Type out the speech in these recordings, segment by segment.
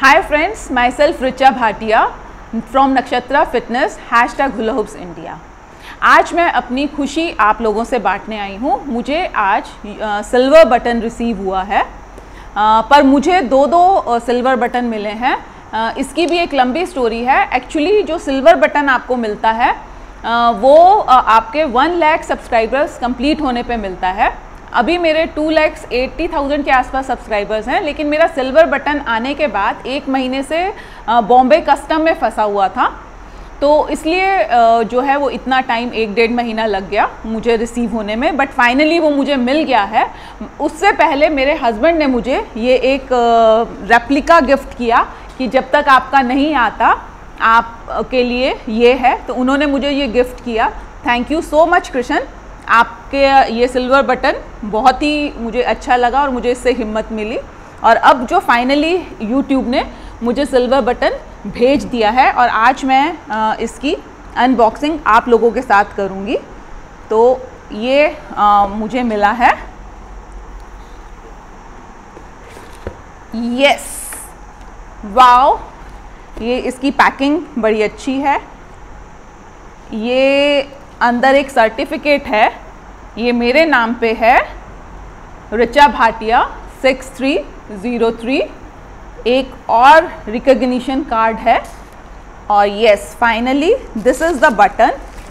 Hi friends, myself Richa Bhatia from Nakshatra Fitness #HulaHoopsIndia। आज मैं अपनी खुशी आप लोगों से बांटने आई हूँ। मुझे आज सिल्वर बटन रिसीव हुआ है, पर मुझे दो सिल्वर बटन मिले हैं। इसकी भी एक लंबी स्टोरी है। एक्चुअली जो सिल्वर बटन आपको मिलता है वो आपके 1 लाख सब्सक्राइबर्स कंप्लीट होने पे मिलता है। अभी मेरे 2,80,000 के आसपास सब्सक्राइबर्स हैं, लेकिन मेरा सिल्वर बटन आने के बाद 1 महीने से बॉम्बे कस्टम में फंसा हुआ था, तो इसलिए जो है वो इतना टाइम 1-1.5 महीना लग गया मुझे रिसीव होने में। बट फाइनली वो मुझे मिल गया है। उससे पहले मेरे हस्बैंड ने मुझे ये एक रेप्लिका गिफ्ट किया कि जब तक आपका नहीं आता आपके लिए ये है, तो उन्होंने मुझे ये गिफ्ट किया। Thank you so much Krishna, आपके ये सिल्वर बटन बहुत ही मुझे अच्छा लगा और मुझे इससे हिम्मत मिली। और अब जो फाइनली यूट्यूब ने मुझे सिल्वर बटन भेज दिया है और आज मैं इसकी अनबॉक्सिंग आप लोगों के साथ करूँगी। तो ये मुझे मिला है। यस, वाओ, ये इसकी पैकिंग बड़ी अच्छी है। ये अंदर एक सर्टिफिकेट है, ये मेरे नाम पे है, ऋचा भाटिया 6303। एक और रिकॉग्निशन कार्ड है। और yes, finally this is the button.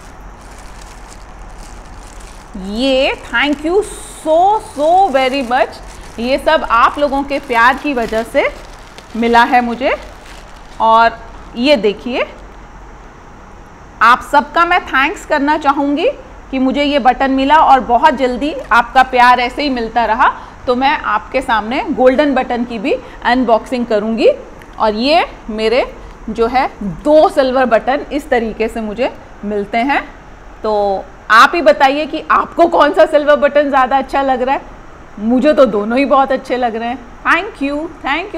ये thank you so very much. ये सब आप लोगों के प्यार की वजह से मिला है मुझे। और ये देखिए, आप सबका मैं थैंक्स करना चाहूँगी कि मुझे ये बटन मिला और बहुत जल्दी आपका प्यार ऐसे ही मिलता रहा तो मैं आपके सामने गोल्डन बटन की भी अनबॉक्सिंग करूँगी। और ये मेरे जो है 2 सिल्वर बटन इस तरीके से मुझे मिलते हैं। तो आप ही बताइए कि आपको कौन सा सिल्वर बटन ज़्यादा अच्छा लग रहा है। मुझे तो दोनों ही बहुत अच्छे लग रहे हैं। Thank you.